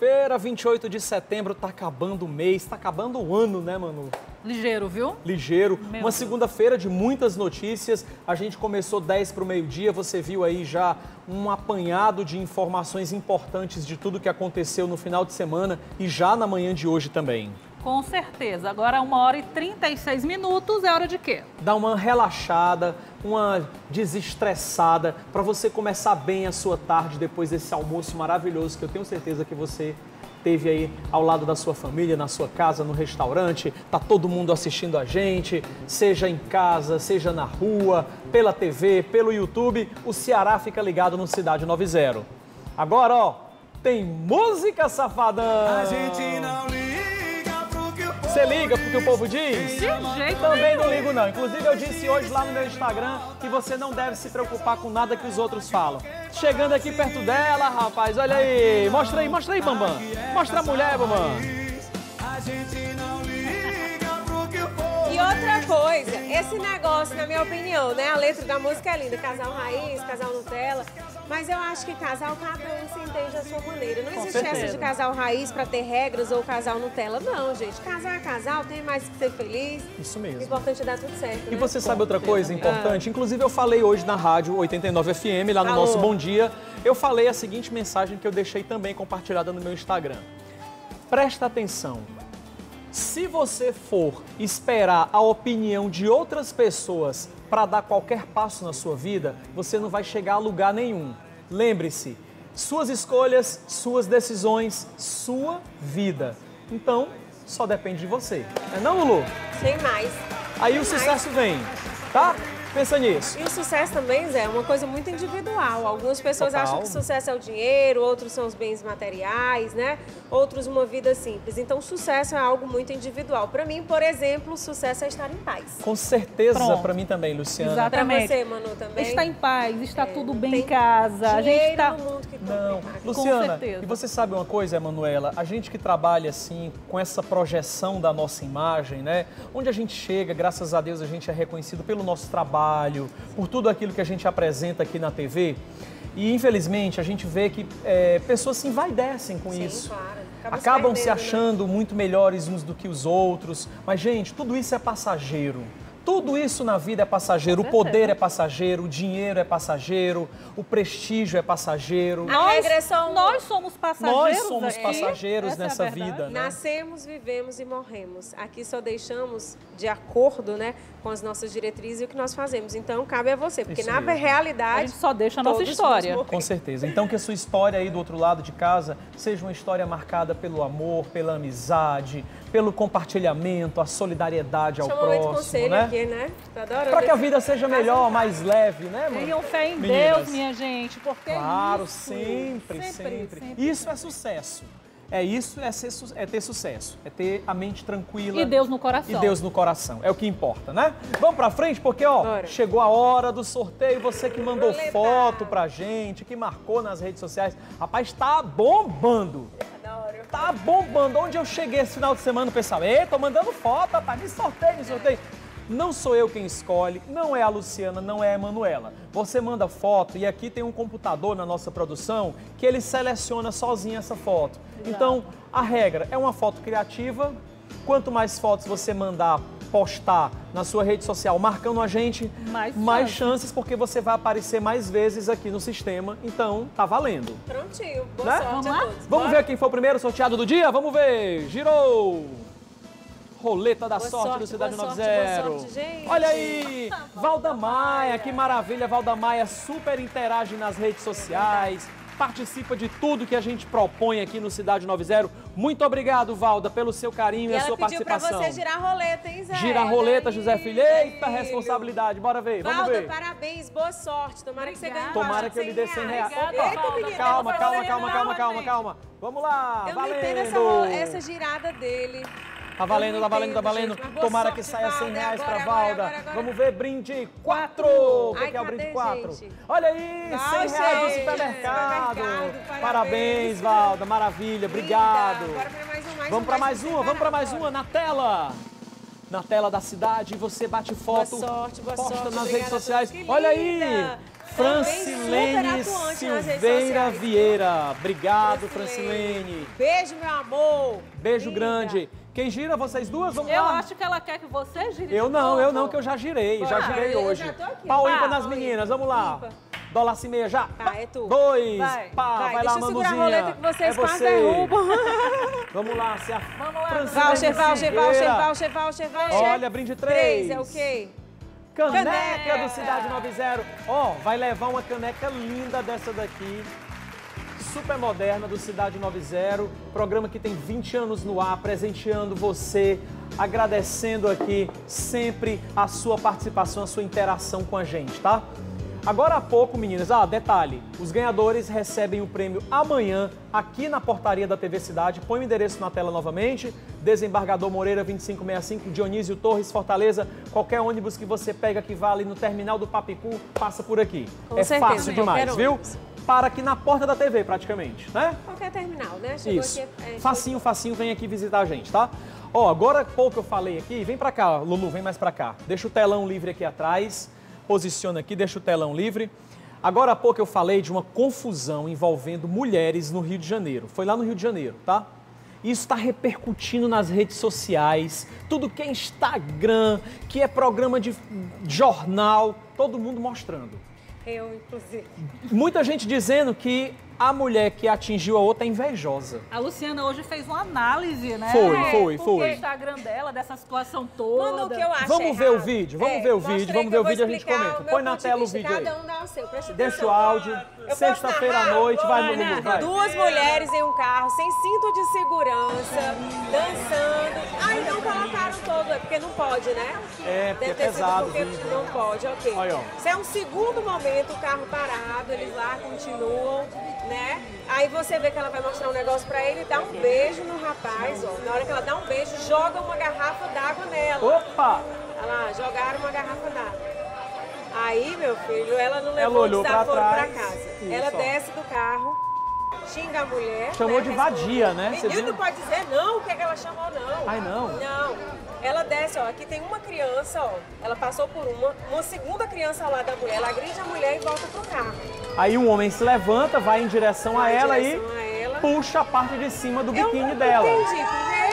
segunda-feira, 28 de setembro, tá acabando o mês, tá acabando o ano, né, Manu? Ligeiro, viu? Ligeiro. Meu Uma Deus. segunda-feira de muitas notícias. A gente começou 10 para o meio-dia. Você viu aí já um apanhado de informações importantes de tudo que aconteceu no final de semana e já na manhã de hoje também. Com certeza. Agora, 1h36, é hora de quê? Dá uma relaxada, uma desestressada, para você começar bem a sua tarde depois desse almoço maravilhoso que eu tenho certeza que você teve aí ao lado da sua família, na sua casa, no restaurante. Tá todo mundo assistindo a gente, seja em casa, seja na rua, pela TV, pelo YouTube. O Ceará fica ligado no Cidade 90. Agora, ó, tem música, safadão! A gente não liga pro que o povo Você liga porque o povo diz? De jeito Também nenhum. não ligo não. Inclusive eu disse hoje lá no meu Instagram que você não deve se preocupar com nada que os outros falam. Chegando aqui perto dela, rapaz, olha aí. Mostra aí, Bambam. Mostra a mulher, Bambam. A gente não liga pro que o povo E outra coisa, esse negócio, na minha opinião, né? A letra da música é linda, casal raiz, casal Nutella. Mas eu acho que casal, cada um se entende da sua maneira. Não existe certeza. essa de casal raiz pra ter regras ou casal Nutella. Não, gente. Casal é casal, tem mais que ser feliz. Isso O mesmo. importante é dar tudo certo, E né? você sabe outra coisa importante? Inclusive eu falei hoje na rádio 89 FM, lá no Falou. nosso Bom Dia, eu falei a seguinte mensagem que eu deixei também compartilhada no meu Instagram. Presta atenção. Se você for esperar a opinião de outras pessoas para dar qualquer passo na sua vida, você não vai chegar a lugar nenhum. Lembre-se, suas escolhas, suas decisões, sua vida. Então, só depende de você. Não, Lulu? Sem mais. Aí o sucesso vem, tá? Pensa nisso. E o sucesso também, Zé, é uma coisa muito individual. Algumas pessoas Total. acham que sucesso é o dinheiro, outros são os bens materiais, né? Outros uma vida simples. Então, sucesso é algo muito individual. Para mim, por exemplo, sucesso é estar em paz. Com certeza, Pronto. para mim também, Luciana. Exato. Para Exatamente. você, Manu, também? Está em paz, está tudo bem tem em casa. A gente dinheiro está... no mundo que Não, compra. Luciana, certeza. e você sabe uma coisa, Emanuela? A gente que trabalha assim, com essa projeção da nossa imagem, né? Onde a gente chega, graças a Deus, a gente é reconhecido pelo nosso trabalho, por tudo aquilo que a gente apresenta aqui na TV. E, infelizmente, a gente vê que pessoas se envaidecem com Sim, isso. claro. Acaba Acabam se perdendo, né? achando muito melhores uns do que os outros. Mas, gente, tudo isso é passageiro. Tudo isso na vida é passageiro. O poder é passageiro, o dinheiro é passageiro, o prestígio é passageiro. A regra é só uma. Nós somos passageiros. Nós somos aqui. passageiros Essa é a nessa verdade. vida, né? Nascemos, vivemos e morremos. Aqui só deixamos de acordo, né, com as nossas diretrizes e o que nós fazemos. Então, cabe a você, porque Isso na mesmo. A realidade... gente só deixa a nossa todos história. vamos morrer. Com certeza. Então que a sua história aí do outro lado de casa seja uma história marcada pelo amor, pela amizade, pelo compartilhamento, a solidariedade ao Deixa eu momento próximo, conselho né? aqui, né? Tô adorando Para que a esse- vida seja melhor, mais leve, né, mano? Tenham fé em Meninas. Deus, minha gente, porque Claro, isso, sempre. Isso é sucesso. É ter sucesso, é ter a mente tranquila. E Deus no coração. E Deus no coração, é o que importa, né? Vamos pra frente, porque, ó, Bora. chegou a hora do sorteio. Você que mandou Roleta. foto pra gente, que marcou nas redes sociais. Rapaz, tá bombando. Adoro. Tá bombando. Onde eu cheguei esse final de semana, o pessoal, ei, tô mandando foto, rapaz, me sorteio. Não sou eu quem escolhe, não é a Luciana, não é a Emanuela. Você manda foto e aqui tem um computador na nossa produção que ele seleciona sozinho essa foto. Então, a regra é uma foto criativa. Quanto mais fotos você mandar, postar na sua rede social marcando a gente, Mais chances, porque você vai aparecer mais vezes aqui no sistema. Então, tá valendo. Prontinho. Boa Né? sorte Vamos a lá? todos. Vamos Bora? ver quem foi o primeiro sorteado do dia? Vamos ver. Girou. Roleta da Boa sorte do sorte, Cidade boa 90. sorte, boa sorte, gente. Olha aí, Valda Maia, que maravilha. Valda Maia super interage nas redes sociais, participa de tudo que a gente propõe aqui no Cidade 90. Muito obrigado, Valda, pelo seu carinho e, E a ela sua pediu pra participação. você girar a roleta, hein, Zé? Gira a roleta, José Filho. Eita, Filho. responsabilidade. Bora ver, vamos Valda, ver. parabéns, boa sorte. Tomara que você ganhe Tomara que eu lhe dê 100 reais. Obrigada, Opa, Valda. menina, calma, eu calma, vou calma, fazer calma, não, calma, gente. calma. Vamos lá, Eu não valendo. entendo essa girada dele. Tá valendo, Eu tá não valendo, tá entendo, valendo. gente, mas boa Tomara sorte, que saia 100 Valda. reais pra Agora, Valda. agora. Vamos ver, brinde 4. O que Ai, que é o cadê, brinde 4? gente? Olha aí, 100 Ai, reais do gente, supermercado. supermercado, Parabéns, Valda, maravilha, obrigado. Linda. Bora pra mais um, Vamos pra mais um, uma, vamos pra mais uma, na tela. Na tela da cidade, você bate foto, Boa sorte, posta obrigada nas a redes todos. sociais. Que Olha aí, linda. Francilene Silveira Vieira. Obrigado, Francilene. Beijo, meu amor. Beijo Linda. grande. Quem gira, vocês duas? Vamos Eu lá. acho que ela quer que você gire. Eu não, que eu já girei. Já girei eu hoje. já tô aqui. Pau Pá, ímpar nas pau meninas, ímpar. vamos lá. Ímpar. Dólar assim meia já. Tá, é tu. 2. Vai. Pá, vai lá, Deixa eu segurar a Manuzinha. roleta que vocês É quase você. derrubam. Vamos lá, se a Vamos lá. Francilene Voucher. Olha, brinde 3. 3 é o quê? Caneca do Cidade 90. Ó, vai levar uma caneca linda dessa daqui. Super moderna do Cidade 90. Programa que tem 20 anos no ar, presenteando você, agradecendo aqui sempre a sua participação, a sua interação com a gente, tá? Agora há pouco, meninas, detalhe, os ganhadores recebem o prêmio amanhã aqui na portaria da TV Cidade. Põe o endereço na tela novamente, Desembargador Moreira 2565, Dionísio Torres, Fortaleza. Qualquer ônibus que você pega que vá ali no terminal do Papicu, passa por aqui. Com é certeza, fácil demais, qualquer viu? ônibus. Para aqui na porta da TV, praticamente, né? Qualquer terminal, né? Chegou Isso. aqui. Facinho, vem aqui visitar a gente, tá? Ó, agora há pouco eu falei aqui, vem pra cá, Lulu, vem mais pra cá. Deixa o telão livre aqui atrás, posiciona aqui, deixa o telão livre. Agora há pouco eu falei de uma confusão envolvendo mulheres no Rio de Janeiro. Foi lá no Rio de Janeiro, tá? Isso está repercutindo nas redes sociais, tudo que é Instagram, que é programa de jornal, todo mundo mostrando. Eu, inclusive. Muita gente dizendo que a mulher que atingiu a outra é invejosa. A Luciana hoje fez uma análise, né? Foi. O Instagram dela, dessa situação toda. Mano, o que eu acho Vamos ver errado. o vídeo, vamos ver o vídeo a gente comenta. Põe na tela o vídeo aí. Cada um dá o seu, presta Deixa atenção. o áudio, Eu sexta-feira posso à narrar? noite, vai no Lulu, vai. Duas mulheres em um carro, sem cinto de segurança, dançando. Ah, então colocaram todo, porque não pode, né? É, porque Deve é ter sido pesado o porque vídeo, não pode, ok. Olha, ó. Isso é um segundo momento, o carro parado, eles lá continuam, né? Aí você vê que ela vai mostrar um negócio pra ele, dá um beijo no rapaz, ó. Na hora que ela dá um beijo, joga uma garrafa d'água nela. Opa! Olha lá, jogaram uma garrafa d'água. Aí, meu filho, ela não Ela levou olhou o desaforo pra pra trás. casa. Isso, Ela ó. desce do carro, xinga a mulher. Chamou né, de responde. vadia, né? Você Menino viu? não pode dizer não, o que é que ela chamou, não. Ai, não? Não. Ela desce, ó, aqui tem uma criança, ó. Ela passou por uma segunda criança ao lado da mulher. Ela agride a mulher e volta pro carro. Aí um homem se levanta, vai em direção a Vai em ela direção a e ela. puxa a parte de cima do Eu biquíni não dela. entendi,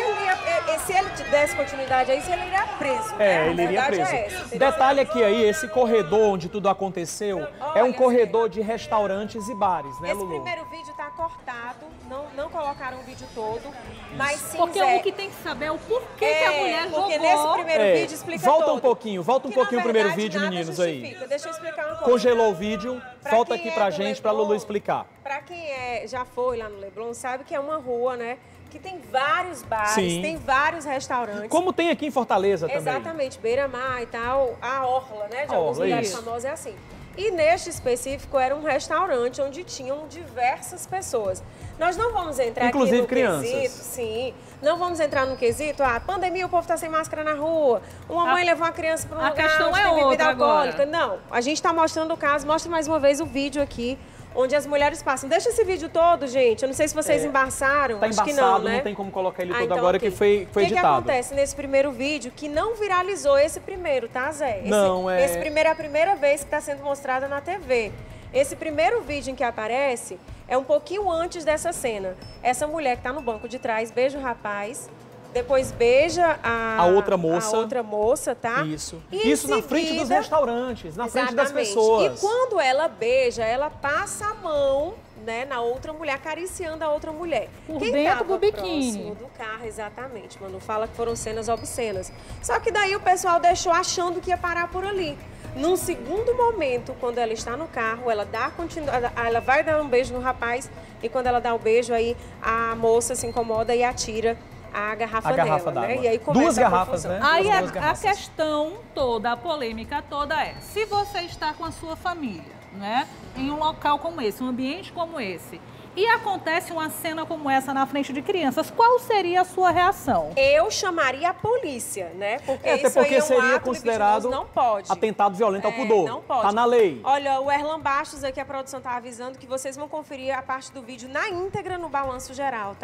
porque se ele desse continuidade a isso, ele iria preso. né? É, A ele iria verdade preso. é essa, entendeu? Detalhe aqui aí, esse corredor onde tudo aconteceu é um Olha, corredor de restaurantes e bares, né, Esse Lulu? primeiro vídeo tá cortado, não colocaram o vídeo todo, mas sim, Porque Zé, o que tem que saber é o porquê que a mulher jogou. porque nesse primeiro vídeo explica volta todo. um pouquinho Que, na o primeiro verdade, vídeo, nada meninos, aí. justifica. Deixa eu explicar uma coisa. Congelou o vídeo, Pra volta quem aqui é pra do gente, pra Leblon, Lulu explicar. Pra quem já foi lá no Leblon, sabe que é uma rua, né? Que tem vários bares, Sim. tem vários restaurantes. Como tem aqui em Fortaleza também. Exatamente, beira-mar e tal, a orla, né? De alguns Orla, lugares isso. famosos é assim. E neste específico era um restaurante onde tinham diversas pessoas. Nós não vamos entrar Inclusive aqui no crianças. quesito, sim. Não vamos entrar no quesito, pandemia, o povo está sem máscara na rua. Uma mãe levou uma criança para um a lugar questão onde é tem bebida outra alcoólica. agora. Não, a gente está mostrando o caso. Mostra mais uma vez o vídeo aqui, onde as mulheres passam. Deixa esse vídeo todo, gente. Eu não sei se vocês embaçaram. Tá Acho que embaçado, não, né? não tem como colocar ele todo então, agora, ok. que foi O que editado. acontece nesse primeiro vídeo que não viralizou esse primeiro, tá, Zé? Esse primeiro é a primeira vez que está sendo mostrada na TV. Esse primeiro vídeo em que aparece é um pouquinho antes dessa cena. Essa mulher que está no banco de trás beija o rapaz, depois beija A outra moça. A outra moça, tá? Isso. E em Isso na frente dos seguida- restaurantes, na frente das Exatamente. pessoas. E quando ela beija, ela passa a mão, né, na outra mulher, acariciando a outra mulher. Por Quem dentro tava do biquíni. próximo do carro, exatamente. Manu fala que foram cenas obscenas. Só que daí o pessoal deixou achando que ia parar por ali. Num segundo momento, quando ela está no carro, ela dá continuidade, ela vai dar um beijo no rapaz e quando ela dá o beijo aí, a moça se incomoda e atira a garrafa garrafa dela, né? d'água. E aí começa Duas a garrafas, confusão. né? Aí As duas a garrafas. questão toda, a polêmica toda é, se você está com a sua família, né, em um local como esse, um ambiente como esse, e acontece uma cena como essa na frente de crianças, qual seria a sua reação? Eu chamaria a polícia, né? Porque Até isso porque aí é um seria ato considerado libidinoso, não pode. atentado violento ao pudor. Não pode. Tá na lei. Olha, o Erlan Bastos aqui, a produção tá avisando que vocês vão conferir a parte do vídeo na íntegra no Balanço Geral, tá?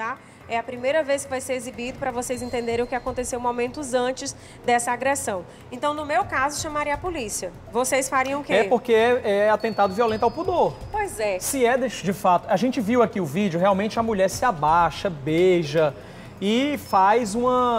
É a primeira vez que vai ser exibido para vocês entenderem o que aconteceu momentos antes dessa agressão. Então, no meu caso, chamaria a polícia. Vocês fariam o quê? É porque é atentado violento ao pudor. Pois é. Se é de fato, a gente viu aqui o vídeo, realmente a mulher se abaixa, beija e faz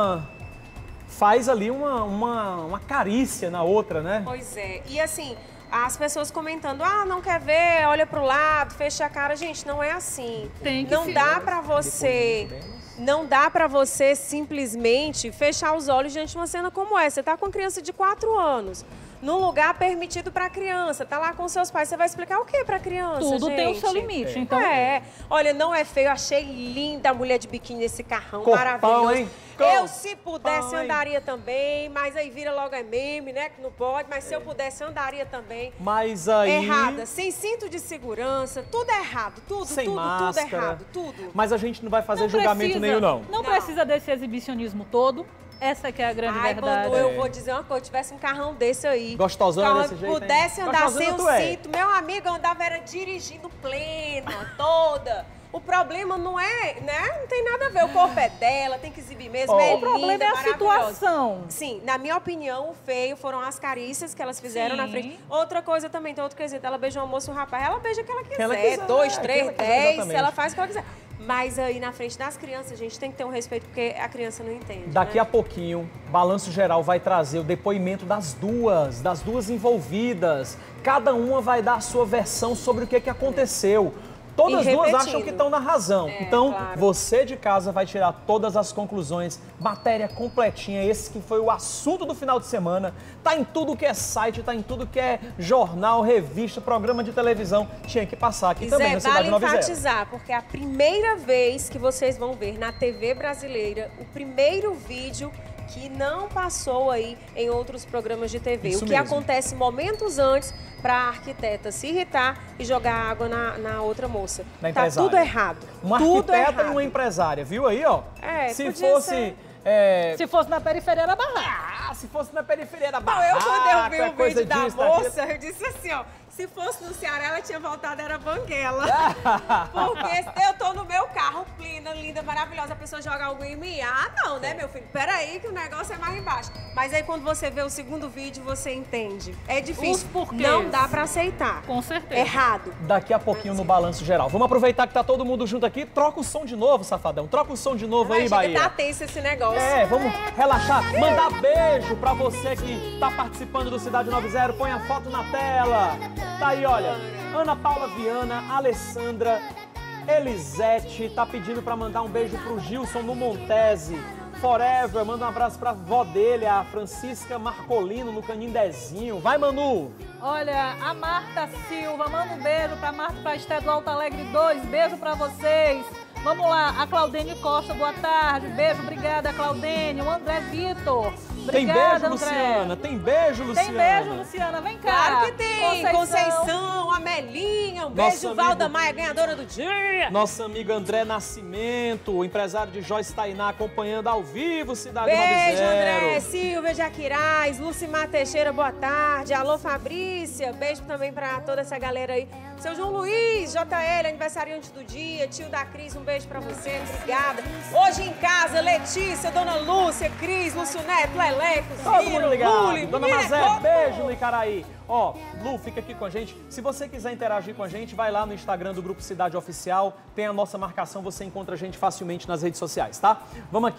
ali uma carícia na outra, né? Pois é. E assim, as pessoas comentando, não quer ver, olha pro lado, fecha a cara. Gente, não é assim. Não dá pra você... Não dá pra você simplesmente fechar os olhos diante de uma cena como essa. Você tá com uma criança de 4 anos, num lugar permitido pra criança, tá lá com seus pais, você vai explicar o que pra criança, Tudo gente? tem o seu limite, então... Olha, não é feio, eu achei linda a mulher de biquíni nesse carrão, Corpão, maravilhoso. hein? Eu, se pudesse, hein? andaria também, mas aí vira logo é meme, né, que não pode, mas se eu pudesse, andaria também. Mas aí... Errada, sem cinto de segurança, tudo é errado, tudo Sem é máscara. errado, tudo. Mas a gente não vai fazer julgamento nenhum, não. Não precisa desse exibicionismo todo. Essa que é a grande verdade. Manu, eu vou dizer uma coisa, tivesse um carrão desse aí, Gostosona desse jeito, pudesse hein? andar Gostosona sem tu o é. cinto, meu amigo andava era dirigindo plena, toda. O problema não é, né? Não tem nada a ver. O corpo é dela, tem que exibir mesmo. O problema linda, é a maravilhosa. situação. Sim, na minha opinião, o feio foram as carícias que elas fizeram Sim. na frente. Outra coisa também, tem outro quesito. Ela beija uma moça e um rapaz, ela beija o que ela quiser. ela quiser, 2, 3, ela quiser, 10, exatamente. ela faz o que ela quiser. Mas aí na frente das crianças, a gente tem que ter um respeito, porque a criança não entende. Daqui né? a pouquinho, Balanço Geral vai trazer o depoimento das duas envolvidas. Cada uma vai dar a sua versão sobre o que aconteceu. Todas E duas repetindo. acham que estão na razão. Então, claro. você de casa vai tirar todas as conclusões. Matéria completinha. Esse que foi o assunto do final de semana. Tá em tudo que é site, tá em tudo que é jornal, revista, programa de televisão. Tinha que passar aqui também no Cidade vale 90. enfatizar, porque é a primeira vez que vocês vão ver na TV brasileira o primeiro vídeo que não passou aí em outros programas de TV. Isso o que mesmo. acontece momentos antes para a arquiteta se irritar e jogar água na outra moça. Na Tá empresária. tudo errado. Uma tudo arquiteta e errado. uma empresária, viu aí, ó? Se podia fosse... ser. Se fosse na periferia, era barraca. Se fosse na periferia da Não, barraca, quando eu vi o coisa vídeo da disso, moça, eu disse assim, ó, se fosse no Ceará, ela tinha voltado, era Banguela. Porque eu tô no meu carro, plena, linda, maravilhosa, a pessoa joga algo em mim. Não, né, meu filho? Peraí que o negócio é mais embaixo. Mas aí quando você vê o segundo vídeo, você entende. É difícil. Os porquês. Não dá pra aceitar. Com certeza. Errado. Daqui a pouquinho no Balanço Geral. Vamos aproveitar que tá todo mundo junto aqui. Troca o som de novo, safadão. Troca o som de novo aí, Chega, Bahia. tá tenso esse negócio. Vamos relaxar. Mandar beijo pra você que tá participando do Cidade 90. Põe a foto na tela. Tá aí, olha. Ana Paula Viana, Alessandra, Elisete, tá pedindo pra mandar um beijo pro Gilson no Montese. Forever, manda um abraço pra vó dele, a Francisca Marcolino, no Canindezinho. Vai, Manu! Olha, a Marta Silva, manda um beijo pra Marta, pra Esté do Alto Alegre 2, beijo pra vocês. Vamos lá, a Claudene Costa, boa tarde, beijo, obrigada, Claudene. O André Vitor, Tem obrigada, beijo, André. Luciana? Tem beijo, Luciana? Tem beijo, Luciana, vem cá. Claro que tem. Conceição, Amelinha, um Nosso beijo, amigo- Valda Maia, ganhadora do dia. Nosso amigo André Nascimento, o empresário de Joyce Tainá, acompanhando ao vivo Cidade Beijo, 90. André, Silvia Jaquirais, Lucimar Teixeira, boa tarde. Alô, Fabrícia, beijo também pra toda essa galera aí. Seu João Luiz, JL, aniversariante do dia, tio da Cris, um beijo pra você, obrigada. Hoje em casa, Letícia, Dona Lúcia, Cris, Lúcio Neto, Leleco, Todo Ciro, mundo ligado. Luli, Dona Mineco. Mazé, beijo no Icaraí. Ó, Lu, fica aqui com a gente. Se você quiser interagir com a gente, vai lá no Instagram do Grupo Cidade Oficial. Tem a nossa marcação, você encontra a gente facilmente nas redes sociais, tá? Vamos aqui.